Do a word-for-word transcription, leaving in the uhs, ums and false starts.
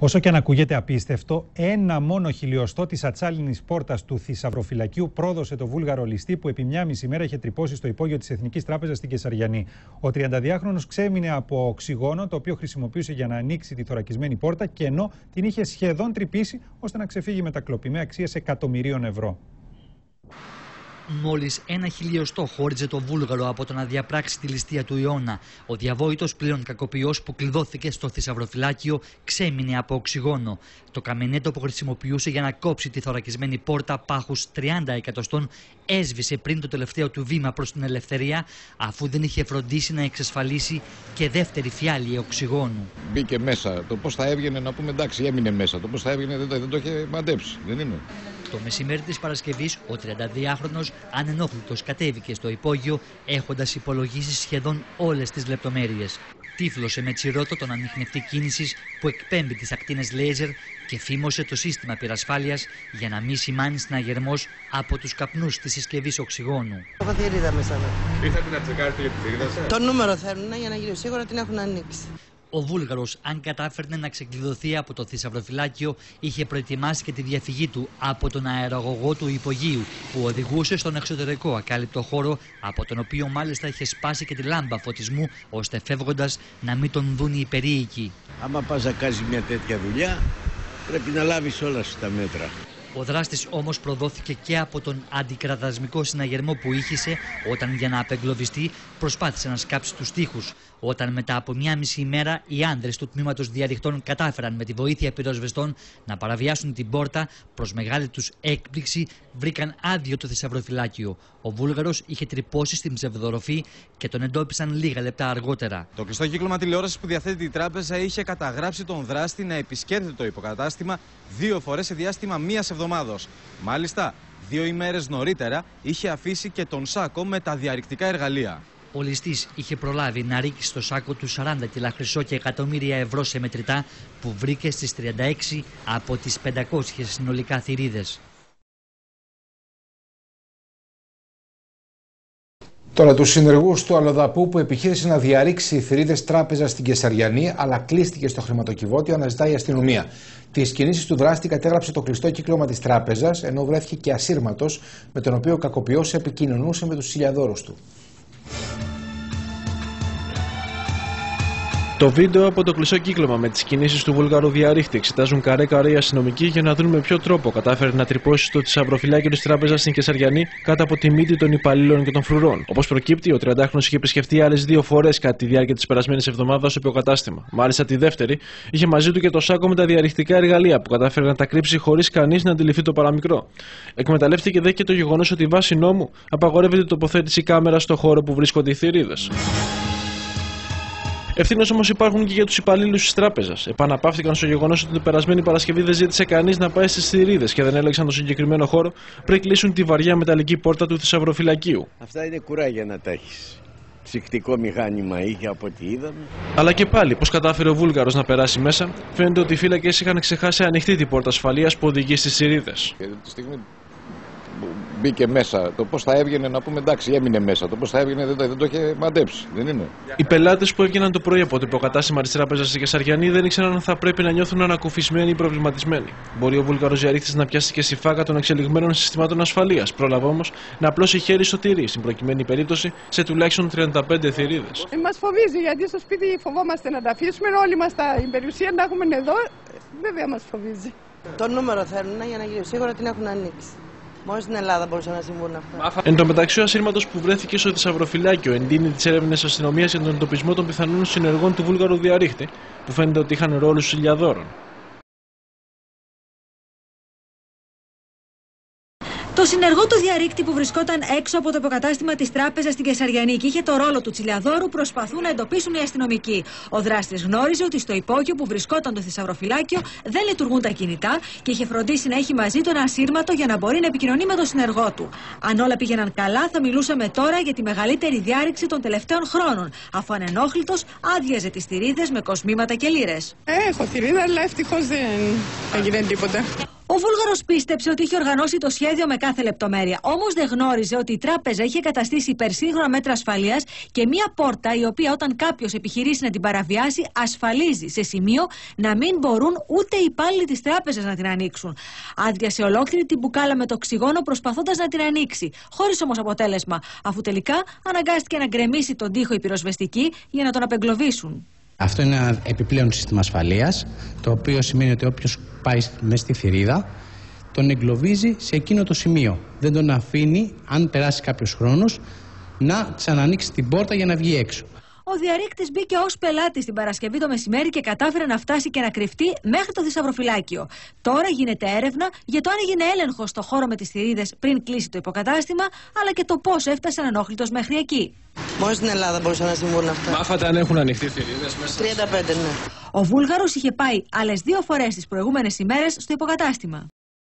Όσο και αν ακούγεται απίστευτο, ένα μόνο χιλιοστό της ατσάλινης πόρτας του θησαυροφυλακίου πρόδωσε το βούλγαρο ληστή που επί μια μισή μέρα είχε τρυπώσει στο υπόγειο της Εθνικής Τράπεζας στην Κεσαριανή. Ο τριανταδυάχρονος ξέμεινε από οξυγόνο, το οποίο χρησιμοποιούσε για να ανοίξει τη θωρακισμένη πόρτα, και ενώ την είχε σχεδόν τρυπήσει ώστε να ξεφύγει με τα κλοπή με αξίες εκατομμυρίων ευρώ. Μόλις ένα χιλιοστό χώριζε το βούλγαρο από το να διαπράξει τη ληστεία του αιώνα. Ο διαβόητος πλέον κακοποιός που κλειδώθηκε στο θησαυροφυλάκιο ξέμεινε από οξυγόνο. Το καμενέτο που χρησιμοποιούσε για να κόψει τη θωρακισμένη πόρτα πάχους τριάντα εκατοστών έσβησε πριν το τελευταίο του βήμα προς την ελευθερία, αφού δεν είχε φροντίσει να εξασφαλίσει και δεύτερη φιάλη οξυγόνου. Μπήκε μέσα. Το πώς θα έβγαινε, να πούμε εντάξει, έμεινε μέσα. Το πώς θα έβγαινε δεν το, δεν το είχε μαντέψει. Δεν είναι. Το μεσημέρι της Παρασκευής, ο τριανταδυάχρονος ανενόχλητος κατέβηκε στο υπόγειο, έχοντας υπολογίσει σχεδόν όλες τις λεπτομέρειες. Τύφλωσε με τσιρότο τον ανιχνευτή κίνησης που εκπέμπει τις ακτίνες λέιζερ και φήμωσε το σύστημα πυρασφάλειας για να μην σημάνει συναγερμός από τους καπνούς της συσκευής οξυγόνου. Έχω θηρίδα μέσα. Ήρθατε να τσεκάρετε για τη θηρίδα σας? Το νούμερο θέλουν για να γίνω σίγουρα την έχουν ανοίξει. Ο Βούλγαρος, αν κατάφερνε να ξεκλειδωθεί από το θησαυροφυλάκιο, είχε προετοιμάσει και τη διαφυγή του από τον αεραγωγό του υπογείου που οδηγούσε στον εξωτερικό ακάλυπτο χώρο, από τον οποίο μάλιστα είχε σπάσει και τη λάμπα φωτισμού, ώστε φεύγοντας να μην τον δουν οι περίοικοι. Άμα πας να κάνεις μια τέτοια δουλειά, πρέπει να λάβεις όλα σου τα μέτρα. Ο δράστης όμως προδόθηκε και από τον αντικραδασμικό συναγερμό που ήχησε όταν, για να απεγκλωβιστεί, προσπάθησε να σκάψει τους τοίχους. Όταν μετά από μία μισή ημέρα οι άνδρες του τμήματος διαρριχτών κατάφεραν με τη βοήθεια πυροσβεστών να παραβιάσουν την πόρτα, προς μεγάλη τους έκπληξη βρήκαν άδειο το θησαυροφυλάκιο. Ο Βούλγαρος είχε τρυπώσει στην ψευδοροφή και τον εντόπισαν λίγα λεπτά αργότερα. Το κλειστό κύκλωμα τηλεόρασης που διαθέτει η τράπεζα είχε καταγράψει τον δράστη να επισκέπτεται το υποκατάστημα δύο φορές σε διάστημα μίας εβδομάδος. Μάλιστα, δύο ημέρες νωρίτερα είχε αφήσει και τον σάκο με τα διαρρηκτικά εργαλεία. Ο ληστής είχε προλάβει να ρίξει στο σάκο του σαράντα κιλά χρυσό και εκατομμύρια ευρώ σε μετρητά που βρήκε στις τριάντα έξι από τις πεντακόσιες συνολικά θηρίδες. Τώρα, τους συνεργούς του αλλοδαπού που επιχείρησε να διαρρήξει θηρίδες τράπεζας στην Κεσαριανή, αλλά κλείστηκε στο χρηματοκιβώτιο, αναζητάει η αστυνομία. Τις κινήσεις του δράστη κατέγραψε το κλειστό κύκλωμα της τράπεζας, ενώ βρέθηκε και ασύρματος, με τον οποίο ο κακοποιός επικοινωνούσε με τους ψηλιαδόρους του. Το βίντεο από το κλειστό κύκλωμα με τις κινήσεις του Βούλγαρου διαρρήχτη εξετάζουν καρέ-καρέ οι αστυνομικοί για να δουν με ποιο τρόπο κατάφερε να τρυπώσει στο θησαυροφυλάκιο της τράπεζας στην Κεσαριανή κάτω από τη μύτη των υπαλλήλων και των φρουρών. Όπως προκύπτει, ο τριαντάχρονος είχε επισκεφτεί άλλες δύο φορές κατά τη διάρκεια της περασμένης εβδομάδας στο υποκατάστημα. Μάλιστα, τη δεύτερη είχε μαζί του και το σάκο με τα διαρρηκτικά εργαλεία που κατάφερε να τα κρύψει χωρίς κανείς να αντιληφθεί το παραμικρό. Εκμεταλλεύτηκε δε και το γεγονός ότι βάσει νόμου απαγορεύεται τοποθέτηση κάμερα στο χώρο που βρίσκονται οι θηρίδες. Ευθύνες όμως υπάρχουν και για τους υπαλλήλους της τράπεζας. Επαναπαύτηκαν στο γεγονός ότι την περασμένη Παρασκευή δεν ζήτησε κανείς να πάει στις θηρίδες και δεν έλεξαν το συγκεκριμένο χώρο πριν κλείσουν τη βαριά μεταλλική πόρτα του θησαυροφυλακίου. Αυτά είναι κουράγια να τα έχεις. Ψυκτικό μηχάνημα είχε από ό,τι είδαμε. Αλλά και πάλι, πώς κατάφερε ο Βούλγαρος να περάσει μέσα, φαίνεται ότι οι φύλακες είχαν ξεχάσει ανοιχτή την πόρτα ασφαλείας που οδηγεί στις θηρίδες. Μπήκε μέσα. Το πώς θα έβγαινε, να πούμε εντάξει, έμεινε μέσα. Το πώς θα έβγαινε δεν το, δεν το είχε μαντέψει. Δεν είναι. Οι πελάτες που έβγαιναν το πρωί από το υποκατάστημα της τράπεζας στη Κεσαριανή δεν ήξεραν αν θα πρέπει να νιώθουν ανακουφισμένοι ή προβληματισμένοι. Μπορεί ο Βούλγαρος διαρρήχτης να πιάσει και σιφάκα των εξελιγμένων συστημάτων ασφαλείας. Πρόλαβε όμως να απλώσει χέρι στο τυρί, στην προκειμένη περίπτωση σε τουλάχιστον τριάντα πέντε θηρίδες. Μας φοβίζει γιατί στο σπίτι φοβόμαστε να τα αφήσουμε. Όλοι μας τα η περιουσία να έχουμε εδώ, βέβαια μας φοβίζει. Το νούμερο θέλουν για να γίνω σίγουρα την έχουν ανοίξει. Μόνο στην Ελλάδα μπορούσαν να συμβούν αυτά. Εν τω μεταξύ, ο ασύρματος που βρέθηκε στο θησαυροφυλάκιο εντείνει τις έρευνες αστυνομίας για τον εντοπισμό των πιθανών συνεργών του Βούλγαρου διαρρήχτη, που φαίνεται ότι είχαν ρόλους ψηλιαδόρων. Το συνεργό του διαρρήκτη που βρισκόταν έξω από το υποκατάστημα της τράπεζας στην Κεσαριανή και είχε το ρόλο του τσιλιαδόρου προσπαθούν να εντοπίσουν οι αστυνομικοί. Ο δράστης γνώριζε ότι στο υπόγειο που βρισκόταν το θησαυροφυλάκιο δεν λειτουργούν τα κινητά και είχε φροντίσει να έχει μαζί του ένα ασύρματο για να μπορεί να επικοινωνεί με τον συνεργό του. Αν όλα πήγαιναν καλά, θα μιλούσαμε τώρα για τη μεγαλύτερη διάρρηξη των τελευταίων χρόνων, αφού ανενόχλητος άδειαζε τις θηρίδες με κοσμήματα και λίρες. Έχω θηρίδα, αλλά ευτυχώς δεν έγινε τίποτα. Ο Βούλγαρος πίστεψε ότι είχε οργανώσει το σχέδιο με κάθε λεπτομέρεια. Όμως δεν γνώριζε ότι η τράπεζα είχε καταστήσει υπερσύγχρονα μέτρα ασφαλείας και μία πόρτα η οποία όταν κάποιος επιχειρήσει να την παραβιάσει ασφαλίζει σε σημείο να μην μπορούν ούτε οι υπάλληλοι της τράπεζας να την ανοίξουν. Άδειασε ολόκληρη την μπουκάλα με το οξυγόνο προσπαθώντας να την ανοίξει, χωρίς όμως αποτέλεσμα, αφού τελικά αναγκάστηκε να γκρεμίσει τον τοίχο η πυροσβεστική για να τον απεγκλωβίσουν. Αυτό είναι ένα επιπλέον σύστημα ασφαλείας, το οποίο σημαίνει ότι όποιος πάει μέσα στη θηρίδα, τον εγκλωβίζει σε εκείνο το σημείο. Δεν τον αφήνει, αν περάσει κάποιος χρόνος, να ξανανοίξει την πόρτα για να βγει έξω. Ο διαρρήκτης μπήκε ως πελάτης την Παρασκευή το μεσημέρι και κατάφερε να φτάσει και να κρυφτεί μέχρι το θησαυροφυλάκιο. Τώρα γίνεται έρευνα για το αν έγινε έλεγχος στο χώρο με τις θηρίδες πριν κλείσει το υποκατάστημα, αλλά και το πώς έφτασε ανενόχλητος μέχρι εκεί. Μόνο στην Ελλάδα μπορούσαν να συμβούν αυτά. Μάθατε αν έχουν ανοιχτεί θηρίδες μέσα? τριάντα πέντε, ναι. Ο Βούλγαρος είχε πάει άλλες δύο φορές τις προηγούμενες ημέρες στο υποκατάστημα.